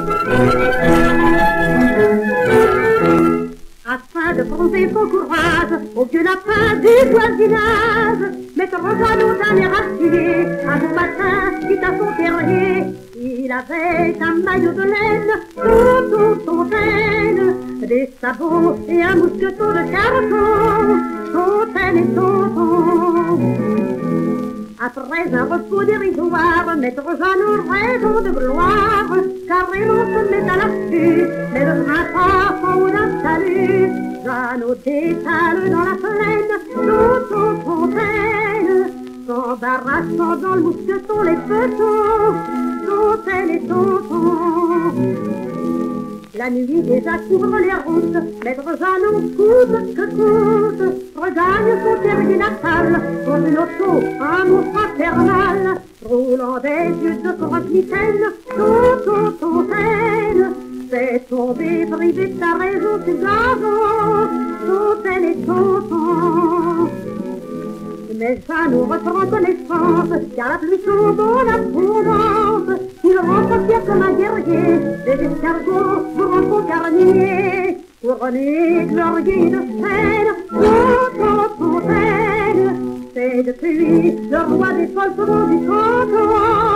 Afin de prouver son courage au vieux lapin du voisinage, Maître Jeannot d'un air assis, un beau matin, quitte à son terrier. Il avait un maillot de laine, tout son laine, des sabots et un mousqueton de carton, Fontaine et Tonton. Après un repos dérisoire, Maître Jeannot rêvant de gloire, car on se met à l'affût, mais le printemps en haut d'un salut. Jeannot détale dans la plaine, Tonton Fontaine, s'embarrassant dans le mousqueton les petons, Fontaine et Tonton. La nuit déjà couvre les routes, Maître Jeannot coûte que coûte, regagne son terrier natal, dans une auto, un monstre infernal, roulant des yeux de croque-mitaine, Tonton Fontaine, fait tomber, privé de sa raison, ses gazons, Fontaine et Tonton. Mais Jeannot reprend connaissance, car la pluie tombe en abondance. Il rentre fier comme un guerrier, des escargots pour son carnier. Couronné, glorieux de peine, Tonton Fontaine, c'est depuis le roi des folles du canton.